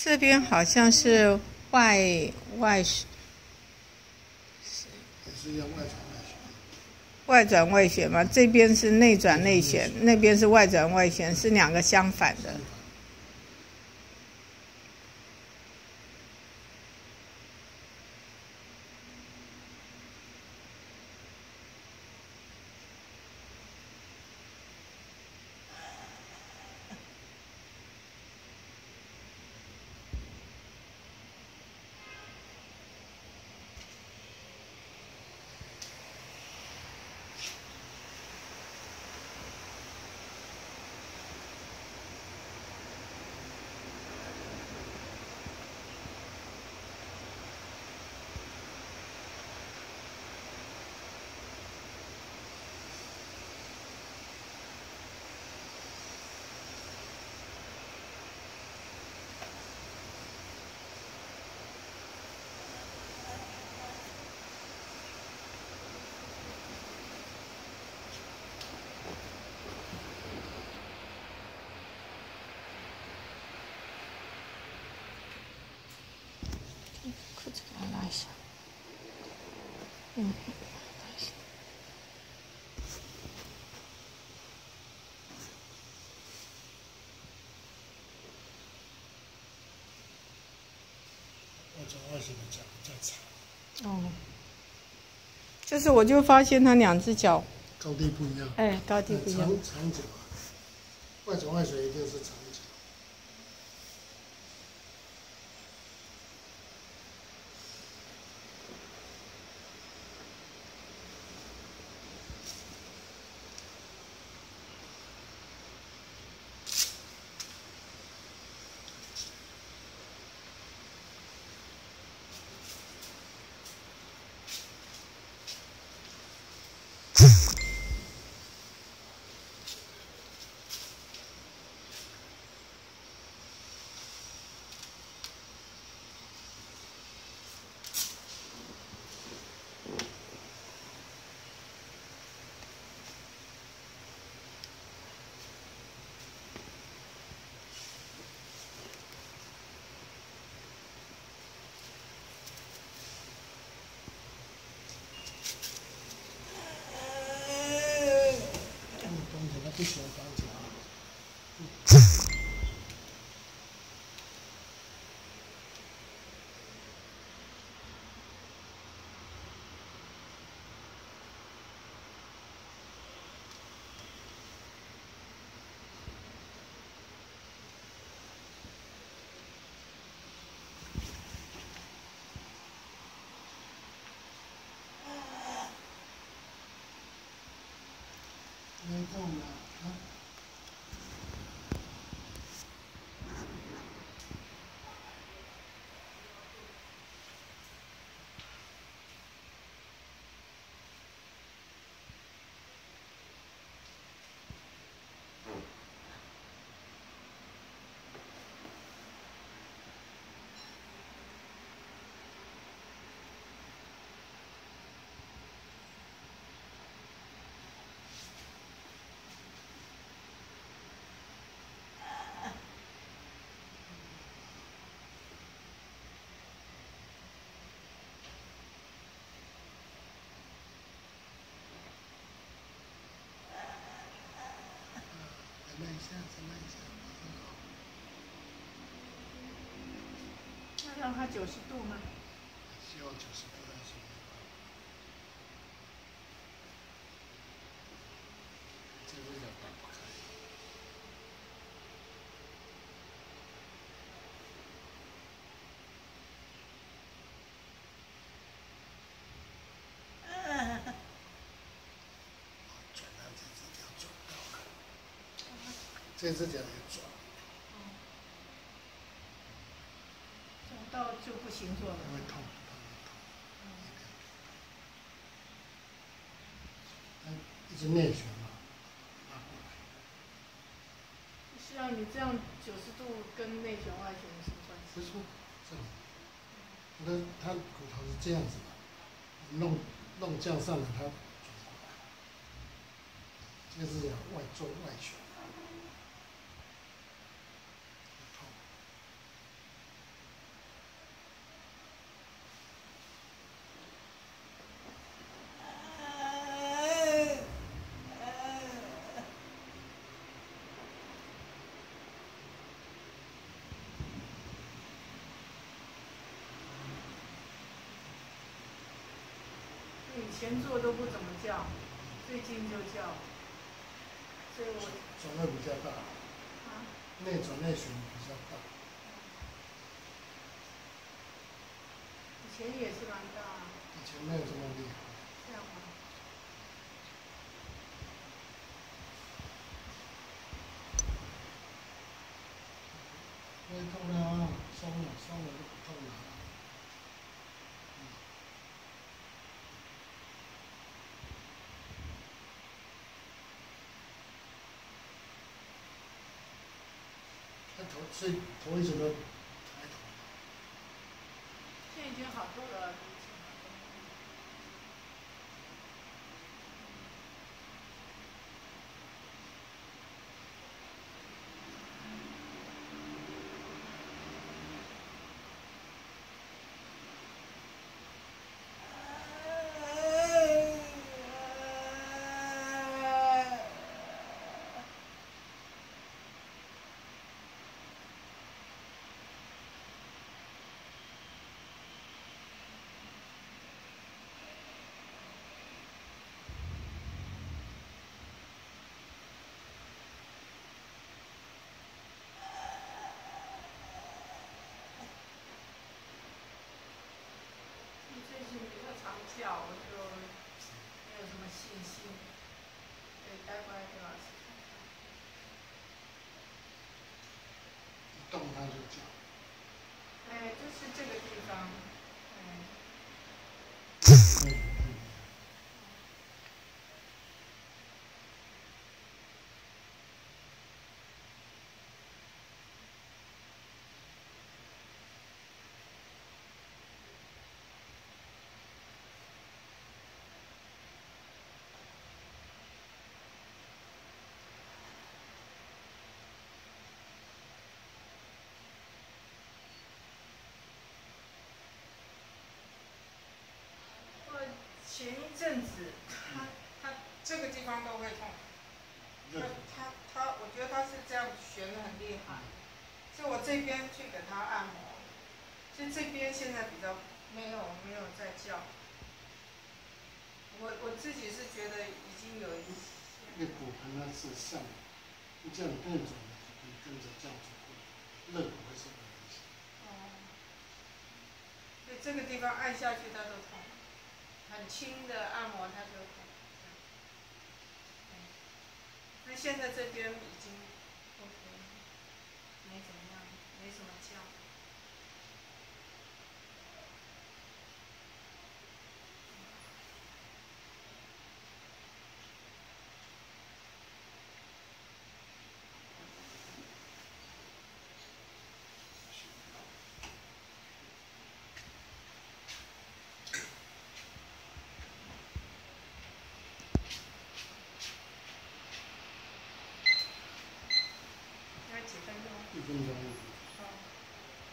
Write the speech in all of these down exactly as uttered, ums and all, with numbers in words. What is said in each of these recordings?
这边好像是外外也是要外转外旋。 外转外旋嘛，这边是内转内旋，那边是外转外旋，是两个相反的。裤子给它拉一下，嗯，拉一下。 外转外旋的脚比较长。 哦，就是我就发现它两只脚高低不一样。 哎，高低不一样。 长长脚啊，外转外旋一定是长脚。不喜欢绑脚。没动了啊！再拉一下，再拉一下， 那让它九十度吗？ 需要九十度的时候，这个要打不开。转到这只脚转到了，这只脚也转。 转到就不行做了。 会痛，它会痛。它一直内旋嘛，拉过来。 是啊，你这样九十度跟内旋外旋有什么关系？ 不是，这样子。它它骨头是这样子的，弄弄这样上来，它转过来。这是要外做外旋。痛。 以前做都不怎么叫，最近就叫，所以我转位比较大， 啊， 内转内旋比较大。 以前也是蛮大啊， 以前没有这么厉害。 这样吗？ 会痛啊，松了松了就不痛了。他头所以头一直都抬头。 现在已经好多了，比以前好多了。最近比较常叫，我就没有什么信心。对，待会给老师看看。 一动它就叫。 哎，就是这个地方，哎。 嗯嗯。 我前一阵子，他他这个地方都会痛，他他他，我觉得他是这样旋的很厉害，所以我这边去给他按摩，所以这边现在比较没有没有在叫。我我自己是觉得已经有一些。 那骨盆呢是上，你这样更准了，你跟着这样子会，肋骨会受到影响。 哦。所以这个地方按下去它都痛，很轻的按摩它就痛。那现在这边已经 OK， 没怎么样，没什么叫。要几分钟？ 一分钟。 好。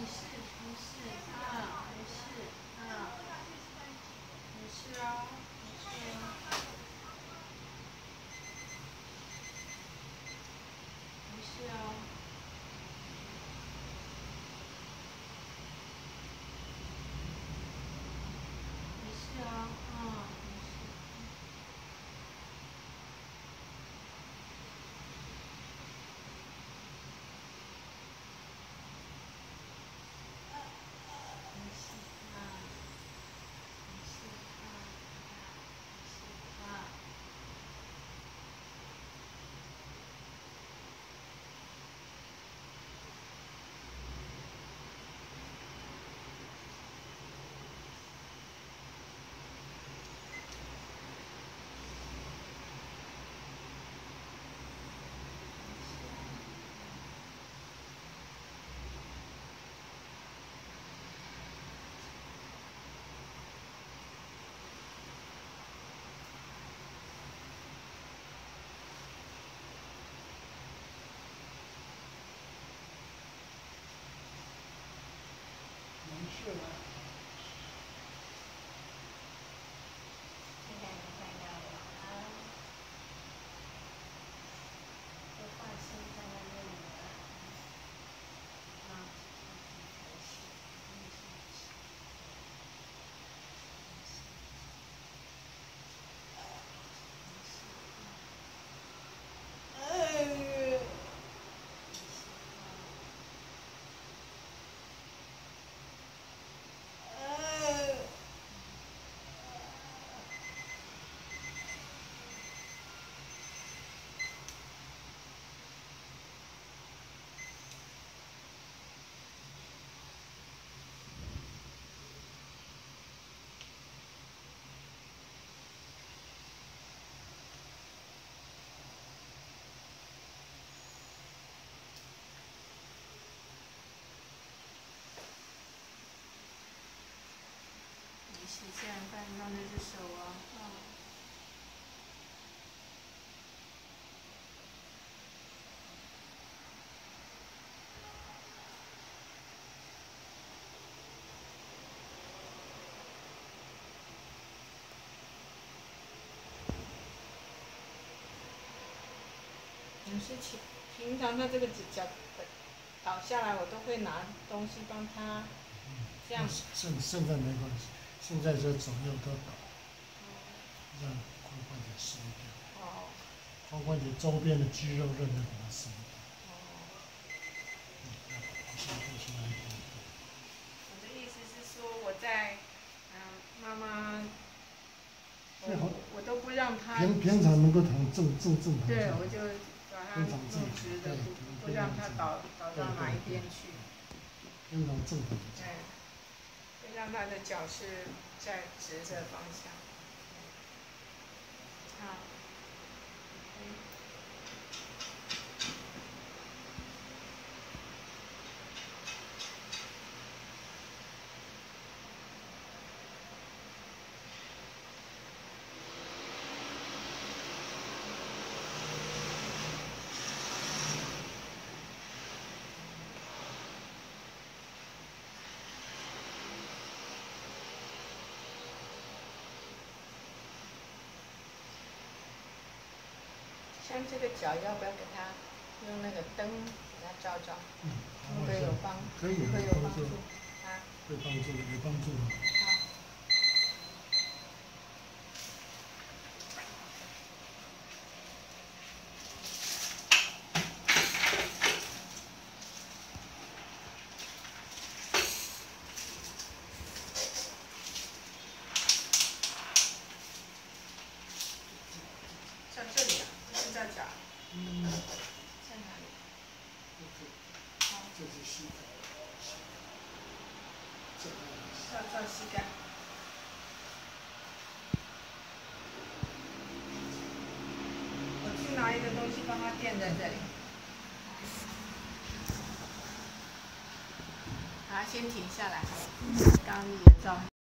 没事没事啊，没事啊，没事啊，没事啊，没事啊，没事啊，啊，没事。 是的。 现在你看到了啊，都放心在那边了啊，哎。没事，现在看到那只手啊，啊。有事情，平常他这个指甲倒下来，我都会拿东西帮他这样。 现现在没关系，现在这左右都倒，让髋关节松掉。 哦。 髋关节周边的肌肉韧带给它松掉。 哦。 嗯，好像就是那一边。 我的意思是说，我在嗯、呃、妈妈。 最好我都不让他。 平平常能够躺正正正躺。 对，我就把它弄直的，不不让它倒倒到哪一边去。 平常正躺。 对，会让他的脚是在直的方向。好。像这个脚要不要给他用那个灯给他照照？ 嗯， 会不会有帮？ 可以， 会有帮助啊？ 会帮助，有帮助的。 好。在这里啊，不是在脚。 嗯。 在哪里？好。 这是膝盖。 照照膝盖。我去拿一个东西帮他垫在这里。好，先停下来。刚刚也照。